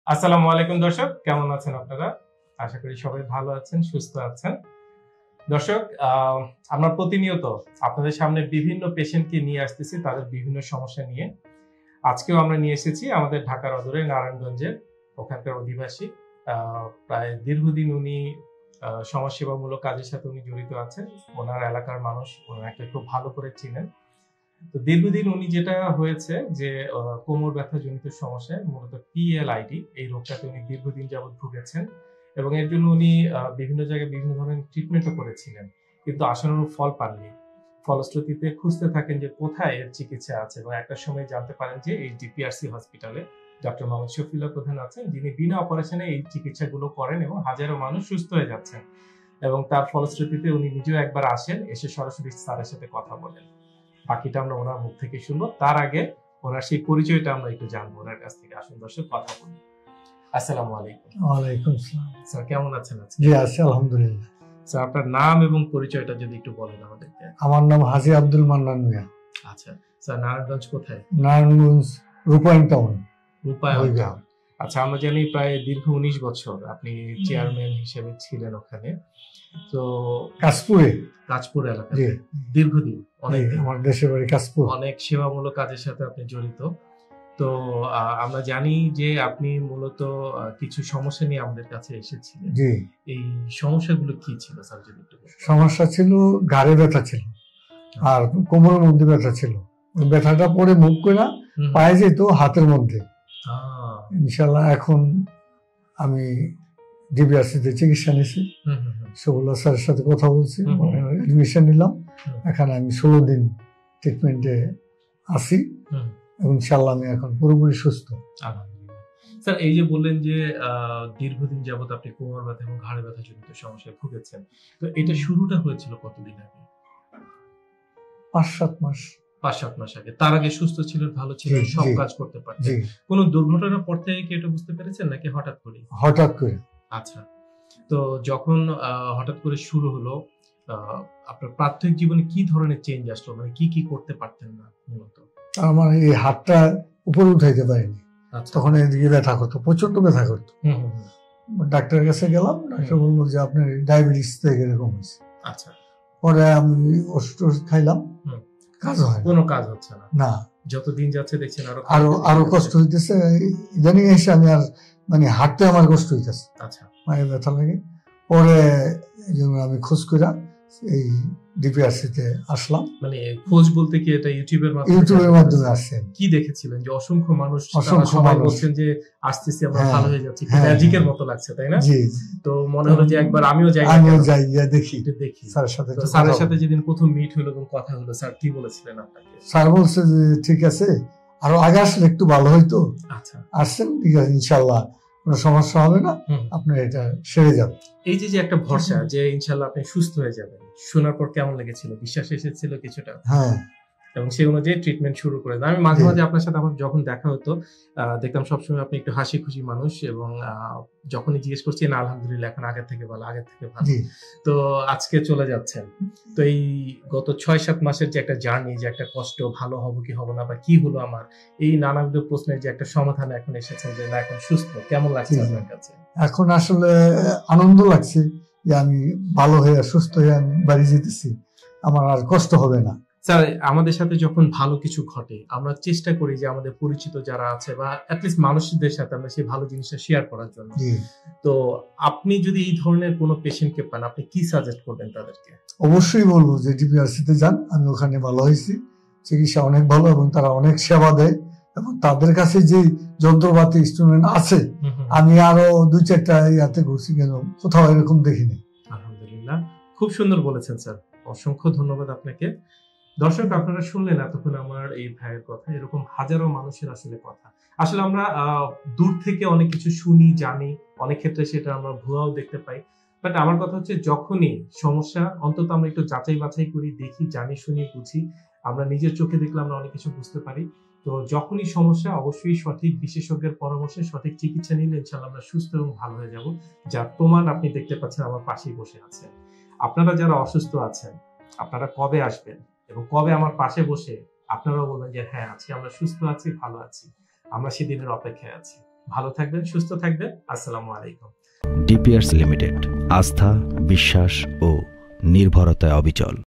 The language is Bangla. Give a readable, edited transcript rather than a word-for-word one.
আসসালামু আলাইকুম দর্শক, কেমন আছেন আপনারা? আশা করি সবাই ভালো আছেন, সুস্থ আছেন। দর্শক, আমরা প্রতিনিয়ত আপনাদের সামনে বিভিন্ন পেশেন্টকে নিয়ে আসতেছি তাদের বিভিন্ন সমস্যা নিয়ে। আজকেও আমরা নিয়ে এসেছি আমাদের ঢাকার অদূরে নারায়ণগঞ্জের ওখানকার অধিবাসী। প্রায় দীর্ঘদিন উনি সমাজসেবামূলক কাজের সাথে উনি জড়িত আছেন। ওনার এলাকার মানুষ ওনাকে খুব ভালো করে চিনেন। তো দীর্ঘদিন উনি যেটা হয়েছে যে কোমর ব্যথা জনিত সমস্যায় মূলত পিএলআইডি এই রোগটাতে উনি দীর্ঘদিন যাবৎ ভুগেছেন এবং এর জন্য উনি বিভিন্ন জায়গায় বিভিন্ন ধরনের ট্রিটমেন্টও করেছিলেন, কিন্তু আশানুরূপ ফল পাননি। ফলশ্রুতিতে খুঁজতে থাকেন যে কোথায় এর চিকিৎসা আছে এবং একটা সময় জানতে পারেন যে এই ডিপিআরসি হসপিটালে ডক্টর মোহাম্মদ শফিউল্লাহ প্রধান আছেন, যিনি বিনা অপারেশনে এই চিকিৎসাগুলো করেন এবং হাজারো মানুষ সুস্থ হয়ে যাচ্ছেন। এবং তার ফলশ্রুতিতে উনি নিজেও একবার আসেন, এসে সরাসরি স্যারের সাথে কথা বলেন। বাকিটা আমরা ওনার মুখ থেকে শুনবো। তার আগে ওনার সেই পরিচয়টা আমরা একটু জানবো ওনার কাছ থেকে। আসুন দর্শক, কথা বলি। আসসালামু আলাইকুম। ওয়ালাইকুম আসসালাম। স্যার কেমন আছেন? জি আছি আলহামদুলিল্লাহ। স্যার আপনার নাম এবং পরিচয়টা যদি একটু বলেন আমাদেরকে। আমার নাম হাজী আব্দুল মান্নান মিয়া। আচ্ছা স্যার, নারায়ণগঞ্জ কোথায়? নারায়ণগঞ্জ রূপায়ণ টাউন। রূপায়ণ। আচ্ছা, আমরা জানি প্রায় দীর্ঘ 19 বছর আপনি চেয়ারম্যান হিসেবে ছিলেন ওখানে। তো কাশপুর এলাকায় দীর্ঘদিন অনেক, আমার দেশের বাড়ি কাশপুর। অনেক সেবামূলক কাজের সাথে আপনি জড়িত। তো আমরা জানি যে আপনি মূলত কিছু সমস্যা নিয়ে আমাদের কাছে এসেছিলেন। জি। এই সমস্যাগুলো কি ছিল স্যার যদি একটু বলেন? সমস্যা ছিল ঘাড়ে ব্যথা ছিল আর কোমরের মধ্যে ব্যথা ছিল। ব্যথাটা পরে মুভ করে পায়ে যেত হাতের মধ্যে। ইনশাল্লাহ এখন আমি ডিবিআরসিতে চিকিৎসা নিয়েছি। শফিউল্লাহ স্যারের সাথে কথা বলছি, এডমিশন নিলাম। এখানে আমি 16 দিন ট্রিটমেন্টে আছি এবং ইনশাল্লাহ আমি এখন পুরোপুরি সুস্থ। স্যার, এই যে বললেন যে দীর্ঘদিন যাবত আপনি কোমর ব্যথা এবং ঘাড়ে ব্যথা জনিত সমস্যায় ভুগেছেন, তো এটা শুরুটা হয়েছিল কতদিন আগে? 5-7 মাস। 5-7 মাস আগে। তার আগে সুস্থ ছিলেন, ভালো ছিলেন, সব কাজ করতে পারতেন। কোনো দুর্ঘটনার পর থেকে কি এটা বুঝতে পেরেছেন নাকি হঠাৎ করে? হঠাৎ করে। আচ্ছা, তো যখন হঠাৎ করে শুরু হলো, আপনার প্রাথমিক জীবনে কি ধরনের চেঞ্জ আসলো, মানে কি কি করতে পারতেন না মূলত? আমার এই হাতটা উপরে উঠাইতে পারিনি। তখন এদিকে ব্যথা করতো, প্রচন্ড ব্যথা করতো। ডাক্তারের কাছে গেলাম, ডাক্তার বললো যে আপনার ডায়াবেটিস থেকে এরকম হয়েছে। আচ্ছা, পরে আমি ওষুধ খাইলাম, কাজ হয়, কোনো কাজ হচ্ছে না। না, যত দিন যাচ্ছে দেখছেন আরো কষ্ট হইতেছে। ইদানিং এসে আমি আর মানে হাঁটতে আমার কষ্ট হইতেছে। আচ্ছা, মায়ের ব্যথা লাগে। পরে আমি খোঁজ করে এই ডিপিআরসিতে আসলাম। মানে খোঁজ বলতে কি এটা ইউটিউবের মাধ্যমে আসছেন? কি দেখেছিলেন যে অসংখ্য মানুষ সবাই বলছেন যে আসতেছি আমরা, ভালো হয়ে যাচ্ছি, ম্যাজিকের মতো লাগছে, তাই না? জি। তো মনে হলো যে একবার আমিও যাই দেখি। স্যারের সাথে যেদিন প্রথম মিট হলো এবং কথা হলো, স্যার কি বলেছিলেন আপনাকে? স্যার বলছে যে ঠিক আছে, আরো আগে আসলে একটু ভালো হইতো। আচ্ছা, আসছেন, ঠিক আছে, ইনশাল্লাহ কোনো সমস্যা হবে না, আপনার এটা সেরে যাবে। এই যে একটা ভরসা যে ইনশাল্লাহ আপনি সুস্থ হয়ে যাবেন, শোনার পর কেমন লেগেছিল? বিশ্বাস এসেছিল কিছুটা? হ্যাঁ। এবং সেই অনুযায়ী ট্রিটমেন্ট শুরু করে দেন। আমি মাঝে মাঝে আপনার সাথে আমার যখন দেখা হতো, দেখতাম সবসময় আপনি একটু হাসি খুশি মানুষ, এবং যখনই জিজ্ঞেস করছি না আলহামদুলিল্লাহ এখন আগের থেকে ভালো, আগের থেকে ভালো। তো আজকে চলে যাচ্ছেন, তো এই গত 6-7 মাসের যে একটা জার্নি, যে একটা কষ্ট, ভালো হবো কি হবো না বা কি হলো আমার, এই নানাবিধ প্রশ্নের যে একটা সমাধান এখন এসেছেন যে না এখন সুস্থ, কেমন লাগছে আপনার কাছে? এখন আসলে আনন্দ লাগছে যে আমি ভালো হয়ে সুস্থ হয়ে আমি বাড়ি যেতেছি, আমার আর কষ্ট হবে না। স্যার, আমাদের সাথে যখন ভালো কিছু ঘটে আমরা চেষ্টা করি যে আমাদের পরিচিত যারা আছে বা অ্যাটলিস্ট মানুষদের সাথে আমরা সেই ভালো জিনিসটা শেয়ার করার জন্য। তো আপনি যদি এই ধরনের কোনো পেশেন্টকে পান, আপনি কি সাজেস্ট করবেন তাদেরকে? অবশ্যই বলবো যে ডিপিআরসিতে যান, আমি ওখানে ভালো হয়েছি, চিকিৎসা অনেক ভালো এবং তারা অনেক সেবা দেয় এবং তাদের কাছে যে যন্ত্রপাতি ইনস্ট্রুমেন্ট আছে আমি আরো 2-4টা ইয়াতে ঘুরছি, কেন কোথাও এরকম দেখিনি। আলহামদুলিল্লাহ, খুব সুন্দর বলেছেন স্যার, অসংখ্য ধন্যবাদ আপনাকে। দর্শক, আপনারা শুনলেন এতক্ষণ আমার এই ভাইয়ের কথা, এরকম হাজারো মানুষের আসলে কথা। আসলে আমরা দূর থেকে অনেক কিছু শুনি, জানি, অনেক ক্ষেত্রে সেটা আমরা ভুয়াও দেখতে পাই, বাট আমার কথা হচ্ছে যখনই সমস্যা অন্তত আমরা একটু যাচাই বাছাই করি, দেখি, জানি, শুনি, বুঝি, আমরা নিজের চোখে দেখলে আমরা অনেক কিছু বুঝতে পারি। তো যখনই সমস্যা অবশ্যই সঠিক বিশেষজ্ঞের পরামর্শে সঠিক চিকিৎসা নিলে ইনশাআল্লাহ আমরা সুস্থ এবং ভালো হয়ে যাব, যার প্রমাণ আপনি দেখতে পাচ্ছেন আমার পাশেই বসে আছেন। আপনারা যারা অসুস্থ আছেন, আপনারা কবে আসবেন এবং কবে আমার পাশে বসে আপনারাও বলবেন যে হ্যাঁ আজকে আমরা সুস্থ আছি, ভালো আছি, আমরা সেদিনের অপেক্ষায় আছি। ভালো থাকবেন, সুস্থ থাকবেন। আসসালামু আলাইকুম। ডিপিআরস লিমিটেড, আস্থা, বিশ্বাস ও নির্ভরতায় অবিচল।